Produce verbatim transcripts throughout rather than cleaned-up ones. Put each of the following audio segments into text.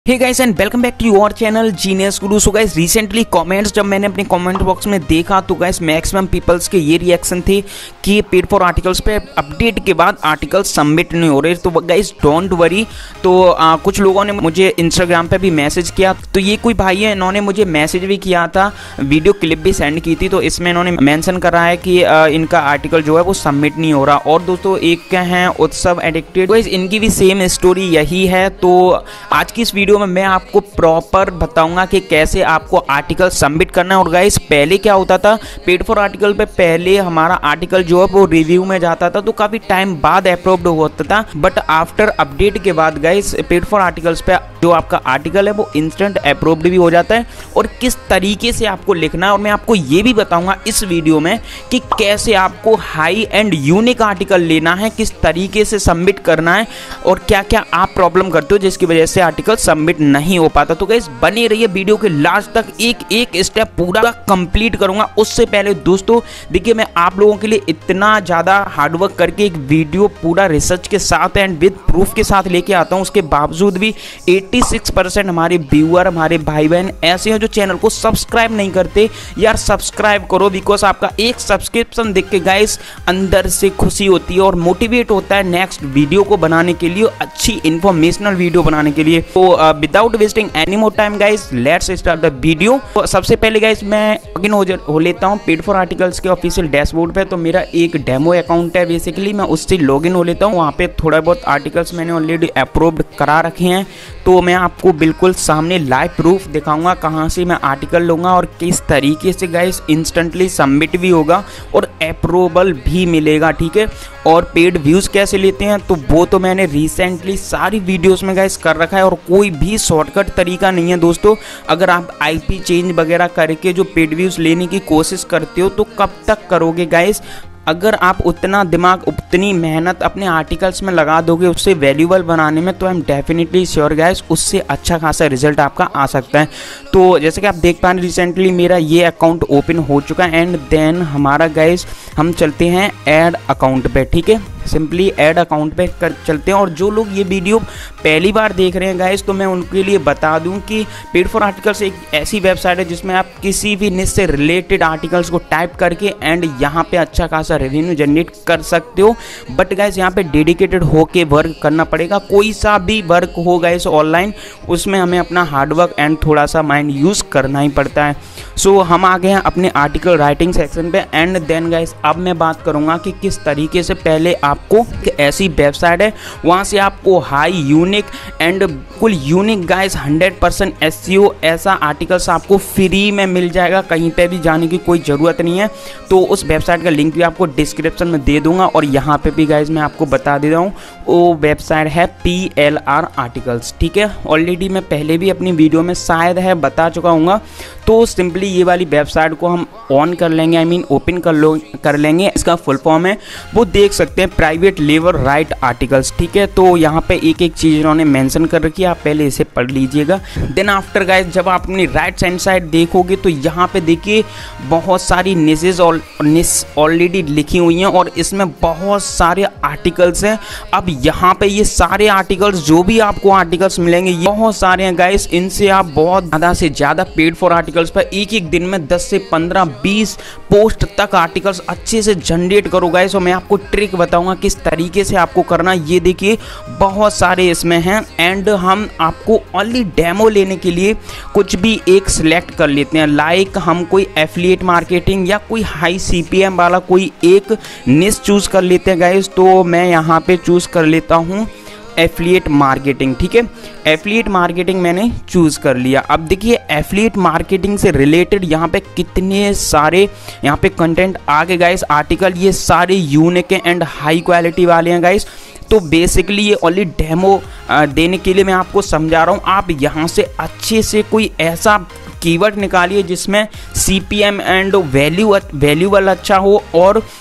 Hey guys and welcome back to your channel Genius Guru. So guys recently comments जब मैंने अपने comment box में देखा तो गाइस मैक्सिमम पीपल्स के ये रिएक्शन थे कि पेड फॉर आर्टिकल्स पे अपडेट के बाद आर्टिकल सबमिट नहीं हो रहे। तो गाइस डोंट वरी। तो आ, कुछ लोगों ने मुझे इंस्टाग्राम पे भी मैसेज किया। तो ये कोई भाई है, इन्होंने मुझे मैसेज भी किया था, वीडियो क्लिप भी सेंड की थी। तो इसमें इन्होंने मैंशन करा है कि आ, इनका आर्टिकल जो है वो सबमिट नहीं हो रहा। और दोस्तों एक क्या है उत्सव एडिक्टेड, गाइस इनकी भी सेम स्टोरी यही है। तो आज की इस वीडियो में मैं आपको प्रॉपर बताऊंगा कि कैसे आपको आर्टिकल सबमिट करना है। और गाइस पहले क्या होता था, पेड फॉर आर्टिकल पे पहले हमारा आर्टिकल जो है वो रिव्यू में जाता था तो काफी टाइम बाद अप्रूव्ड होता था। बट आफ्टर अपडेट के बाद गाइस पेड फॉर आर्टिकल्स पे जो आपका आर्टिकल है वो इंस्टेंट अप्रूव्ड भी हो जाता है। और किस तरीके से आपको लिखना है और मैं आपको ये भी बताऊंगा इस वीडियो में कि कैसे आपको हाई एंड यूनिक आर्टिकल लेना है, किस तरीके से सबमिट करना है और क्या क्या आप प्रॉब्लम करते हो जिसकी वजह से आर्टिकल सबमिट नहीं हो पाता। तो गाइस बने रहिए वीडियो के लास्ट तक, एक एक स्टेप पूरा कंप्लीट करूंगा। उससे पहले दोस्तों देखिए, मैं आप लोगों के लिए इतना ज्यादा हार्डवर्क करके एक वीडियो पूरा रिसर्च के साथ एंड विद प्रूफ के साथ लेके आता हूं। उसके बावजूद भी छियासी परसेंट हमारे व्यूअर, हमारे भाई बहन ऐसे हैं जो चैनल को सब्सक्राइब नहीं करते। यार सब्सक्राइब करो, बिकॉज आपका एक सब्सक्रिप्शन देख के गाइस अंदर से खुशी होती है और मोटिवेट होता है नेक्स्ट वीडियो को बनाने के लिए, अच्छी इंफॉर्मेशनल वीडियो बनाने के लिए। तो without wasting any more time guys let's start the video. तो सबसे पहले गाइस मैं लॉगिन हो, हो लेता हूं पेड फॉर आर्टिकल्स के ऑफिशियल डैशबोर्ड पे। तो मेरा एक डेमो अकाउंट है बेसिकली, मैं उससे लॉगिन हो लेता हूं। वहां पे थोड़ा बहुत आर्टिकल्स मैंने ऑलरेडी अप्रूव्ड करा रखे हैं। तो मैं आपको बिल्कुल सामने लाइव प्रूफ दिखाऊंगा कहां से मैं आर्टिकल लूंगा और किस तरीके से गाइस इंस्टेंटली सबमिट भी होगा और अप्रूवल भी मिलेगा, ठीक है। और पेड व्यूज कैसे लेते हैं तो वो तो मैंने रिसेंटली सारी वीडियोस में गाइस कर रखा है और कोई भी शॉर्टकट तरीका नहीं है दोस्तों। अगर आप आईपी चेंज वगैरह करके जो पेड व्यूज लेने की कोशिश करते हो तो कब तक करोगे गाइस। अगर आप उतना दिमाग, उतनी मेहनत अपने आर्टिकल्स में लगा दोगे उससे वैल्यूबल बनाने में, तो I am definitely sure guys उससे अच्छा खासा रिजल्ट आपका आ सकता है। तो जैसे कि आप देख पा रहे हैं रिसेंटली मेरा ये अकाउंट ओपन हो चुका है एंड देन हमारा गाइस हम चलते हैं ऐड अकाउंट पे, ठीक है। सिंपली ऐड अकाउंट पे कर चलते हैं। और जो लोग ये वीडियो पहली बार देख रहे हैं गाइस, तो मैं उनके लिए बता दूं कि पेड फॉर आर्टिकल्स एक ऐसी वेबसाइट है जिसमें आप किसी भी निश से रिलेटेड आर्टिकल्स को टाइप करके एंड यहाँ पे अच्छा खासा रेवेन्यू जनरेट कर सकते हो। बट गाइस यहाँ पे डेडिकेटेड होके वर्क करना पड़ेगा। कोई सा भी वर्क हो गाइस ऑनलाइन, उसमें हमें अपना हार्डवर्क एंड थोड़ा सा माइंड यूज़ करना ही पड़ता है। सो so, हम आ गए हैं अपने आर्टिकल राइटिंग सेक्शन पे एंड देन गाइस अब मैं बात करूँगा कि किस तरीके से पहले आपको एक ऐसी वेबसाइट है वहां से आपको high unique and cool unique guys hundred percent SEO ऐसा आर्टिकल्स आपको फ्री में मिल जाएगा, कहीं पे भी जाने की कोई ज़रूरत नहीं है। तो उस वेबसाइट का लिंक भी आपको डिस्क्रिप्शन में दे दूंगा और यहाँ पे भी गाइस मैं आपको बता दे रहा हूँ, वो वेबसाइट है पी एल आर आर्टिकल्स, ठीक है। ऑलरेडी मैं पहले भी अपनी वीडियो में शायद है बता चुका हूँ। तो सिंपली ये वाली वेबसाइट को हम ऑन कर लेंगे, आई मीन ओपन कर लो कर लेंगे। इसका फुल फॉर्म है वो देख सकते हैं, प्राइवेट लेवल राइट आर्टिकल्स, ठीक है। तो यहाँ पे एक एक चीज़ इन्होंने मेंशन कर रखी है, आप पहले इसे पढ़ लीजिएगा। देन आफ्टर गाइस जब आप अपनी राइट हैंड साइड देखोगे तो यहाँ पे देखिए बहुत सारी निशेज और निश ऑलरेडी लिखी हुई हैं और इसमें बहुत सारे आर्टिकल्स हैं। अब यहाँ पे ये सारे आर्टिकल्स जो भी आपको आर्टिकल्स मिलेंगे ये बहुत सारे हैं गाइस, इनसे आप बहुत ज़्यादा से ज़्यादा पेड फॉर आर्टिकल्स पर एक एक दिन में दस से पंद्रह बीस पोस्ट तक आर्टिकल्स अच्छे से जनरेट करो गाइस। और मैं आपको ट्रिक बताऊंगा किस तरीके से आपको करना। ये देखिए बहुत सारे इसमें हैं एंड हम आपको ओनली डेमो लेने के लिए कुछ भी एक सिलेक्ट कर लेते हैं। लाइक हम कोई एफिलिएट मार्केटिंग या कोई हाई सीपीएम वाला कोई एक निश चूज कर लेते हैं गाइस। तो मैं यहाँ पे चूज कर लेता हूँ एफिलिएट मार्केटिंग, ठीक है। एफिलिएट मार्केटिंग मैंने चूज कर लिया। अब देखिए एफिलिएट मार्केटिंग से रिलेटेड यहाँ पे कितने सारे यहाँ पे कंटेंट आ गए गाइस, आर्टिकल ये सारे यूनिक एंड हाई क्वालिटी वाले हैं गाइस। तो बेसिकली ये ओनली डेमो देने के लिए मैं आपको समझा रहा हूँ। आप यहाँ से अच्छे से कोई ऐसा कीवर्ड निकालिए जिसमें सीपीएम एंड वैल्यू वैल्यूबल अच्छा हो और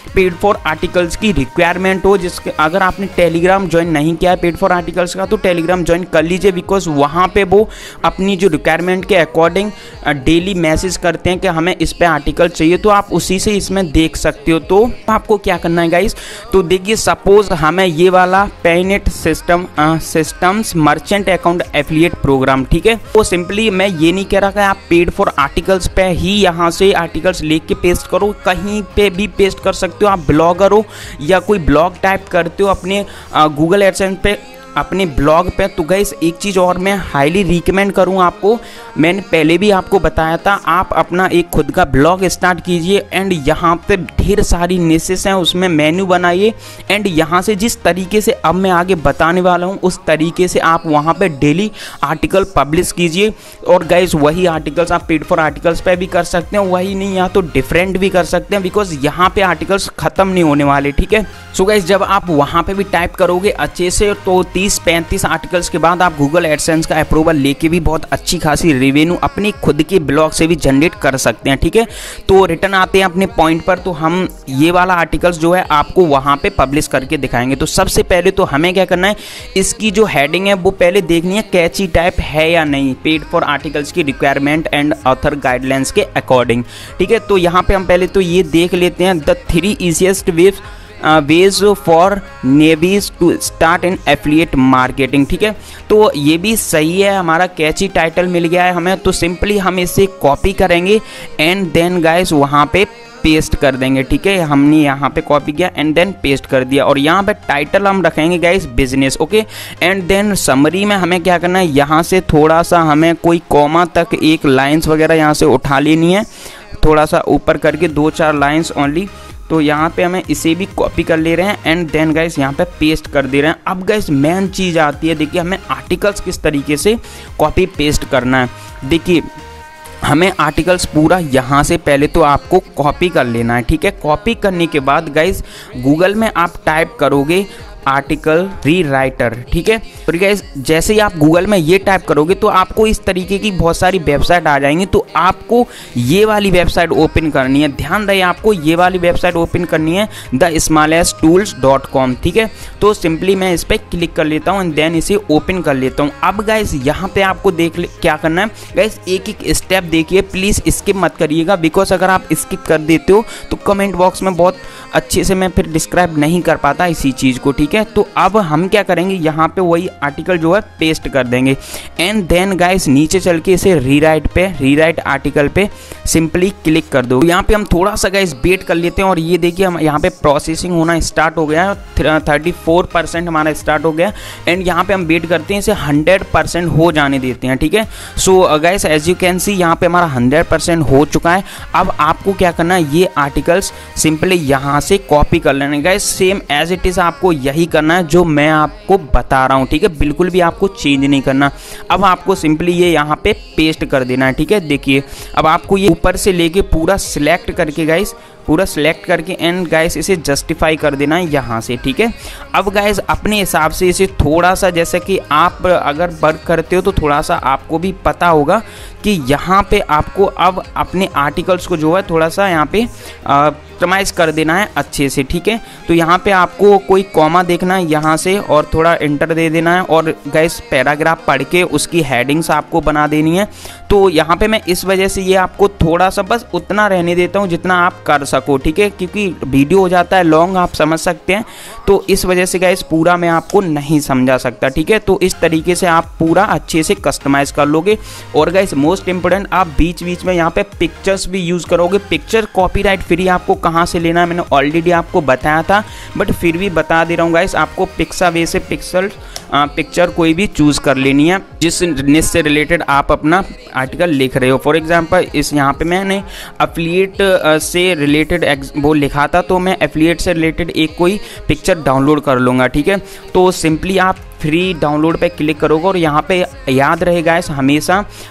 पेड फॉर आर्टिकल्स की रिक्वायरमेंट हो, जिसके अगर आपने टेलीग्राम ज्वाइन नहीं किया है पेड फॉर आर्टिकल्स का तो टेलीग्राम ज्वाइन कर लीजिए, बिकॉज वहाँ पे वो अपनी जो रिक्वायरमेंट के अकॉर्डिंग डेली मैसेज करते हैं कि हमें इस पे आर्टिकल चाहिए, तो आप उसी से इसमें देख सकते हो। तो आपको क्या करना है गाइस, तो देखिए सपोज हमें ये वाला payment system systems merchant account affiliate program, ठीक है, तो सिंपली मैं ये नहीं कह रहा कि आप पेड फॉर आर्टिकल्स पे ही यहाँ से आर्टिकल्स लेके के पेस्ट करो, कहीं पे भी पेस्ट कर सकते हो। आप ब्लॉगर हो या कोई ब्लॉग टाइप करते हो अपने गूगल एडसेंस पे, अपने ब्लॉग पे, तो गाइस एक चीज़ और मैं हाईली रिकमेंड करूँ आपको, मैंने पहले भी आपको बताया था, आप अपना एक खुद का ब्लॉग स्टार्ट कीजिए एंड यहाँ पे ढेर सारी निशेस हैं, उसमें मेन्यू बनाइए एंड यहाँ से जिस तरीके से अब मैं आगे बताने वाला हूँ उस तरीके से आप वहाँ पे डेली आर्टिकल पब्लिश कीजिए। और गाइस वही आर्टिकल्स आप पेड फॉर आर्टिकल्स पे भी कर सकते हैं, वही नहीं या तो डिफरेंट भी कर सकते हैं, बिकॉज यहाँ पे आर्टिकल्स ख़त्म नहीं होने वाले, ठीक है। सो गाइस जब आप वहाँ पे भी टाइप करोगे अच्छे से तो तीस पैंतीस आर्टिकल्स के बाद आप गूगल एडसेंस का अप्रूवल लेके भी बहुत अच्छी खासी रेवेन्यू अपनी खुद के ब्लॉग से भी जनरेट कर सकते हैं, ठीक है। तो रिटर्न आते हैं अपने पॉइंट पर, तो हम ये वाला आर्टिकल्स जो है आपको वहाँ पे पब्लिश करके दिखाएंगे। तो सबसे पहले तो हमें क्या करना है, इसकी जो हेडिंग है वो पहले देखनी है कैची टाइप है या नहीं, पेड फॉर आर्टिकल्स की रिक्वायरमेंट एंड ऑथर गाइडलाइंस के अकॉर्डिंग, ठीक है। तो यहाँ पे हम पहले तो ये देख लेते हैं, the three easiest ways ways for newbies to start in affiliate marketing, ठीक है। तो ये भी सही है, हमारा कैची टाइटल मिल गया है हमें, तो सिंपली हम इसे कॉपी करेंगे एंड देन गाइस वहाँ पे पेस्ट कर देंगे, ठीक है। हमने यहाँ पे कॉपी किया एंड देन पेस्ट कर दिया और यहाँ पे टाइटल हम रखेंगे guys business, okay. And then summary में हमें क्या करना है, यहाँ से थोड़ा सा हमें कोई कॉमा तक एक लाइन्स वगैरह यहाँ से उठा लेनी है, थोड़ा सा ऊपर करके दो चार लाइन्स ओनली। तो यहाँ पे हमें इसे भी कॉपी कर ले रहे हैं एंड देन गाइस यहाँ पे पेस्ट कर दे रहे हैं। अब गाइस मेन चीज़ आती है, देखिए हमें आर्टिकल्स किस तरीके से कॉपी पेस्ट करना है। देखिए हमें आर्टिकल्स पूरा यहाँ से पहले तो आपको कॉपी कर लेना है, ठीक है। कॉपी करने के बाद गाइस गूगल में आप टाइप करोगे आर्टिकल री राइटर, ठीक है। और गाइस जैसे ही आप गूगल में ये टाइप करोगे तो आपको इस तरीके की बहुत सारी वेबसाइट आ जाएंगी, तो आपको ये वाली वेबसाइट ओपन करनी है। ध्यान रहे आपको ये वाली वेबसाइट ओपन करनी है, the smallest tools dot com, ठीक है। तो सिंपली मैं इस पर क्लिक कर लेता हूँ एंड देन इसे ओपन कर लेता हूँ। अब गाइस यहाँ पे आपको देख ले क्या करना है, गाइस एक एक स्टेप देखिए, प्लीज़ स्किप मत करिएगा, बिकॉज अगर आप स्किप कर देते हो तो कमेंट बॉक्स में बहुत अच्छे से मैं फिर डिस्क्राइब नहीं कर पाता इसी चीज़ को, ठीक है। तो अब हम क्या करेंगे, यहाँ पे वही आर्टिकल जो है पेस्ट कर देंगे एंड देन गाइस नीचे चल के इसे रीराइट पे रीराइट आर्टिकल पे सिंपली क्लिक कर दो। यहाँ पे हम थोड़ा सा गाइस वेट कर लेते हैं और ये देखिए हम यहाँ पे प्रोसेसिंग होना स्टार्ट हो गया है, थर्टी फोर परसेंट हमारा स्टार्ट हो गया एंड यहाँ पे हम वेट करते हैं, इसे हंड्रेड परसेंट हो जाने देते हैं, ठीक है। So guys as you can see यहाँ पे हमारा हंड्रेड परसेंट हो चुका है। अब आपको क्या करना है, ये आर्टिकल्स सिंपली यहाँ से कॉपी कर लेना है guys, same as it is आपको यही करना है जो मैं आपको बता रहा हूँ, ठीक है। बिल्कुल भी आपको चेंज नहीं करना। अब आपको सिंपली ये यहाँ पे पेस्ट कर देना है, ठीक है। देखिए अब आपको ये ऊपर से लेके पूरा सिलेक्ट करके गाइस पूरा सिलेक्ट करके एंड गाइस इसे जस्टिफाई कर देना है यहाँ से, ठीक है। अब गाइस अपने हिसाब से इसे थोड़ा सा, जैसे कि आप अगर वर्क करते हो तो थोड़ा सा आपको भी पता होगा कि यहाँ पे आपको अब अपने आर्टिकल्स को जो है थोड़ा सा यहाँ पे कस्टमाइज कर देना है अच्छे से, ठीक है। तो यहाँ पे आपको कोई कॉमा देखना है यहाँ से और थोड़ा एंटर दे देना है और गाइस पैराग्राफ पढ़ के उसकी हेडिंग्स आपको बना देनी है। तो यहाँ पे मैं इस वजह से ये आपको थोड़ा सा बस उतना रहने देता हूँ जितना आप कर सको, ठीक है, क्योंकि वीडियो हो जाता है लॉन्ग, आप समझ सकते हैं, तो इस वजह से गाइस पूरा मैं आपको नहीं समझा सकता, ठीक है। तो इस तरीके से आप पूरा अच्छे से कस्टमाइज कर लोगे। और गाइस मोस्ट इंपोर्टेंट, आप बीच बीच में यहाँ पे पिक्चर्स भी यूज़ करोगे। पिक्चर कॉपीराइट फ्री आपको कहाँ से लेना है मैंने ऑलरेडी आपको बताया था, बट फिर भी बता दे रहा हूँ गाइस, आपको पिक्सावे से पिक्सल पिक्चर कोई भी चूज़ कर लेनी है जिस निश से रिलेटेड आप अपना आर्टिकल लिख रहे हो। फॉर एग्जांपल इस यहाँ पे मैंने एफिलिएट से रिलेटेड वो लिखा था, तो मैं एफिलिएट से रिलेटेड एक कोई पिक्चर डाउनलोड कर लूँगा, ठीक है। तो सिंपली आप फ्री डाउनलोड पे क्लिक करोगे और यहाँ पे याद रहे गाइस हमेशा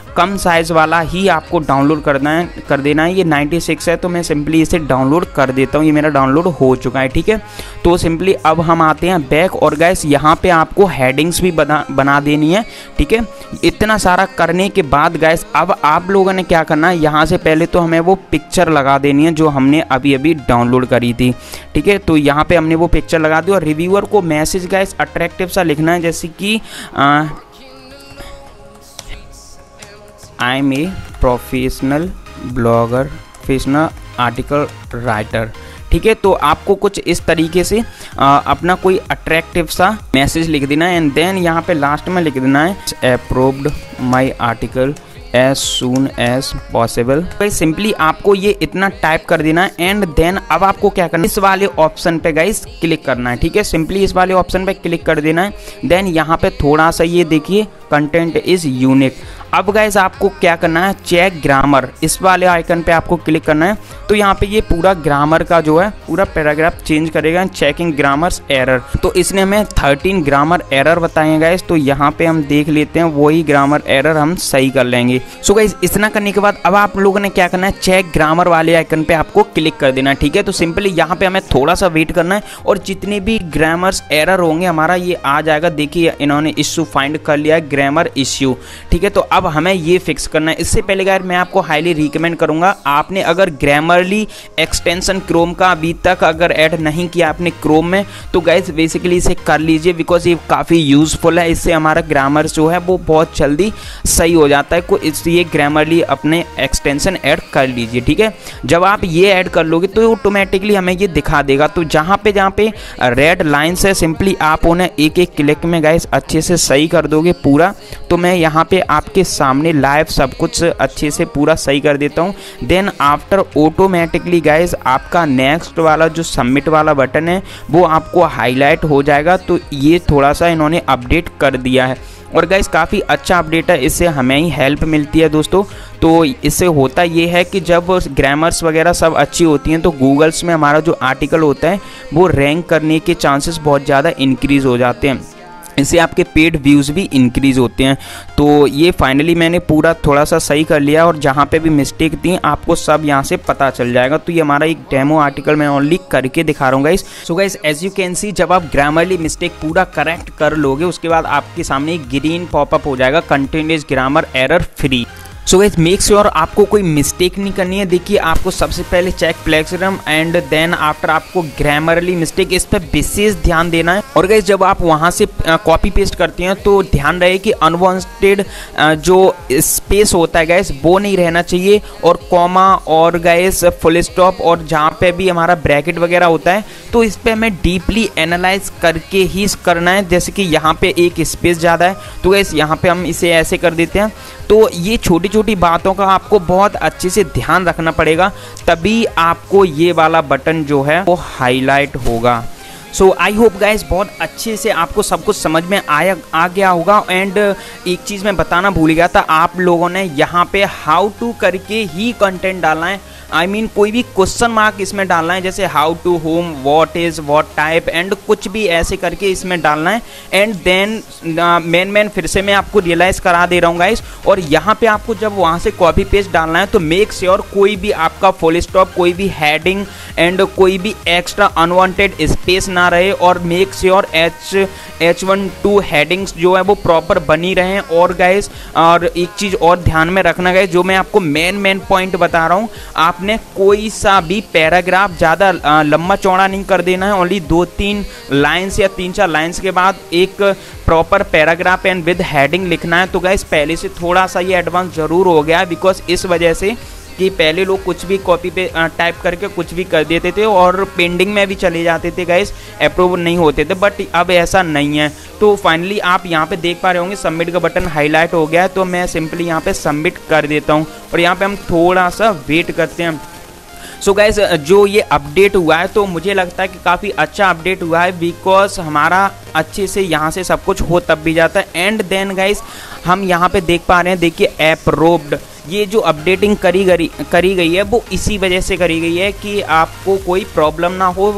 कम साइज़ वाला ही आपको डाउनलोड करना है कर देना है। ये नाइन्टी सिक्स है तो मैं सिंपली इसे डाउनलोड कर देता हूँ। ये मेरा डाउनलोड हो चुका है, ठीक है। तो सिंपली अब हम आते हैं बैक और गाइस यहाँ पे आपको हेडिंग्स भी बना बना देनी है, ठीक है। इतना सारा करने के बाद गाइस अब आप लोगों ने क्या करना है, यहाँ से पहले तो हमें वो पिक्चर लगा देनी है जो हमने अभी अभी डाउनलोड करी थी, ठीक है। तो यहाँ पे हमने वो पिक्चर लगा दी और रिव्यूअर को मैसेज गाइस अट्रैक्टिव सा लिखना है, जैसे कि I am a professional blogger, professional article writer, ठीक है। तो आपको कुछ इस तरीके से आ, अपना कोई अट्रैक्टिव सा मैसेज लिख देना है एंड देन यहाँ पे लास्ट में लिख देना है approved my article as soon as possible. भाई सिंपली आपको ये इतना टाइप कर देना है एंड देन अब आपको क्या करना है, इस वाले ऑप्शन पे गाइस क्लिक करना है, ठीक है। सिंपली इस वाले ऑप्शन पे क्लिक कर देना है। देन यहाँ पे थोड़ा सा ये देखिए कंटेंट इज यूनिक। अब गाइस आपको क्या करना है, चेक ग्रामर, इस वाले आइकन पे आपको क्लिक करना है। तो यहाँ पे ये पूरा ग्रामर का जो है पूरा पैराग्राफ चेंज करेगा, चेकिंग ग्रामर्स एरर। तो इसने हमें थर्टीन ग्रामर एरर बताए हैं गाइस, तो यहाँ पे हम देख लेते हैं वही ग्रामर एरर हम सही कर लेंगे। सो गाइस इतना करने के बाद अब आप लोगों ने क्या करना है, चेक ग्रामर वाले आइकन पे आपको क्लिक कर देना है, ठीक है। तो सिंपली यहाँ पे हमें थोड़ा सा वेट करना है और जितने भी ग्रामर्स एरर होंगे हमारा ये आ जाएगा। देखिए इन्होंने इश्यू फाइंड कर लिया है, ग्रामर इश्यू, ठीक है। तो अब हमें ये फिक्स करना है। इससे पहले गाइस मैं आपको हाईली रिकमेंड करूंगा, आपने अगर ग्रामरली एक्सटेंशन क्रोम का अभी तक अगर ऐड नहीं किया आपने क्रोम में, तो गाइस बेसिकली इसे कर लीजिए बिकॉज ये काफ़ी यूजफुल है। इससे हमारा ग्रामर जो है वो बहुत जल्दी सही हो जाता है, को इसलिए ग्रामरली अपने एक्सटेंशन ऐड कर लीजिए, ठीक है। जब आप ये ऐड कर लोगे तो ऑटोमेटिकली हमें ये दिखा देगा। तो जहाँ पे जहाँ पे रेड लाइन्स है सिंपली आप उन्हें एक एक क्लिक में गाइस अच्छे से सही कर दोगे पूरा। तो मैं यहाँ पे आपके सामने लाइव सब कुछ अच्छे से पूरा सही कर देता हूँ। देन आफ्टर ऑटोमेटिकली गाइस आपका नेक्स्ट वाला जो सबमिट वाला बटन है वो आपको हाईलाइट हो जाएगा। तो ये थोड़ा सा इन्होंने अपडेट कर दिया है और गाइस काफ़ी अच्छा अपडेट है, इससे हमें ही हेल्प मिलती है दोस्तों। तो इससे होता ये है कि जब ग्रामर्स वगैरह सब अच्छी होती हैं तो गूगल्स में हमारा जो आर्टिकल होता है वो रैंक करने के चांसेस बहुत ज़्यादा इंक्रीज़ हो जाते हैं, इससे आपके पेड व्यूज़ भी इंक्रीज़ होते हैं। तो ये फाइनली मैंने पूरा थोड़ा सा सही कर लिया और जहाँ पे भी मिस्टेक थी आपको सब यहाँ से पता चल जाएगा। तो ये हमारा एक डेमो आर्टिकल मैं ओनली करके दिखा रहा हूँ guys. So guys as you can see जब आप ग्रामरली मिस्टेक पूरा करेक्ट कर लोगे उसके बाद आपके सामने एक ग्रीन पॉपअप हो जाएगा, content is grammar error free. So guys make sure आपको कोई मिस्टेक नहीं करनी है। देखिए आपको सबसे पहले check plagiarism and then after आपको ग्रामरली मिस्टेक, इस पर विशेष ध्यान देना है। और गाइस जब आप वहाँ से कॉपी पेस्ट करते हैं तो ध्यान रहे कि अनवांटेड जो स्पेस होता है गाइस वो नहीं रहना चाहिए, और कॉमा और गाइस फुल स्टॉप और जहाँ पे भी हमारा ब्रैकेट वगैरह होता है तो इस पर हमें डीपली एनालाइज करके ही करना है। जैसे कि यहाँ पे एक स्पेस ज़्यादा है तो गाइस यहाँ पे हम इसे ऐसे कर देते हैं। तो ये छोटी छोटी बातों का आपको बहुत अच्छे से ध्यान रखना पड़ेगा, तभी आपको ये वाला बटन जो है वो हाईलाइट होगा। सो आई होप गाइस बहुत अच्छे से आपको सब कुछ समझ में आया आ गया होगा। एंड एक चीज़ मैं बताना भूल गया था, आप लोगों ने यहाँ पे हाउ टू करके ही कंटेंट डालना है। आई I मीन mean, कोई भी क्वेश्चन मार्क इसमें डालना है, जैसे how to, home, what is, what type and कुछ भी ऐसे करके इसमें डालना है। एंड देन मेन मेन फिर से मैं आपको रियलाइज़ करा दे रहा हूँ गाइस। और यहाँ पे आपको जब वहाँ से कॉपी पेस्ट डालना है तो मेक श्योर कोई भी आपका फुल स्टॉप, कोई भी हेडिंग एंड कोई भी एक्स्ट्रा अनवांटेड स्पेस ना रहे, और make sure H H one two headings जो है वो प्रॉपर बनी रहें। और गाइस और एक चीज़ और ध्यान में रखना गाइस, जो मैं आपको मेन मेन पॉइंट बता रहा हूँ, आपने कोई सा भी पैराग्राफ ज़्यादा लंबा चौड़ा नहीं कर देना है। ओनली दो तीन लाइन्स या तीन चार लाइन्स के बाद एक proper paragraph and with heading लिखना है। तो गाइस पहले से थोड़ा सा ये एडवांस ज़रूर हो गया बिकॉज इस वजह से कि पहले लोग कुछ भी कॉपी पे टाइप करके कुछ भी कर देते थे और पेंडिंग में भी चले जाते थे गाइस, अप्रूव नहीं होते थे। बट अब ऐसा नहीं है। तो फाइनली आप यहाँ पे देख पा रहे होंगे सबमिट का बटन हाईलाइट हो गया है। तो मैं सिंपली यहाँ पे सबमिट कर देता हूँ और यहाँ पे हम थोड़ा सा वेट करते हैं। सो so गाइस जो ये अपडेट हुआ है तो मुझे लगता है कि काफ़ी अच्छा अपडेट हुआ है बिकॉज हमारा अच्छे से यहाँ से सब कुछ हो तब भी जाता है। एंड देन गाइस हम यहाँ पे देख पा रहे हैं, देखिए अप्रूव्ड, ये जो अपडेटिंग करी गई करी गई है वो इसी वजह से करी गई है कि आपको कोई प्रॉब्लम ना हो।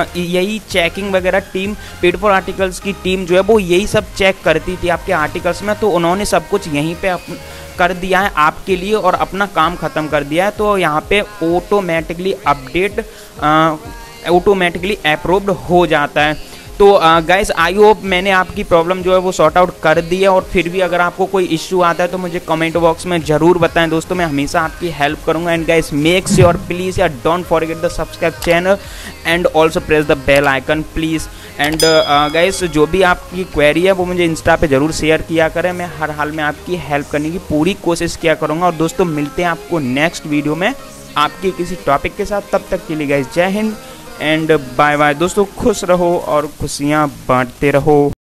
यही चेकिंग वगैरह टीम, पेड फॉर आर्टिकल्स की टीम जो है वो यही सब चेक करती थी आपके आर्टिकल्स में, तो उन्होंने सब कुछ यहीं पे कर दिया है आपके लिए और अपना काम ख़त्म कर दिया है। तो यहाँ पे ऑटोमेटिकली अपडेट ऑटोमेटिकली अप्रूव्ड हो जाता है। तो गाइस आई होप मैंने आपकी प्रॉब्लम जो है वो सॉर्ट आउट कर दी है, और फिर भी अगर आपको कोई इश्यू आता है तो मुझे कमेंट बॉक्स में ज़रूर बताएं दोस्तों, मैं हमेशा आपकी हेल्प करूंगा। And guys make sure please या don't forget the subscribe channel and also press the bell icon please. And guys जो भी आपकी क्वेरी है वो मुझे इंस्टा पे ज़रूर शेयर किया करें, मैं हर हाल में आपकी हेल्प करने की पूरी कोशिश किया करूँगा। और दोस्तों मिलते हैं आपको नेक्स्ट वीडियो में आपके किसी टॉपिक के साथ, तब तक के लिए गाइस जय हिंद एंड बाय बाय। दोस्तों खुश रहो और खुशियाँ बांटते रहो।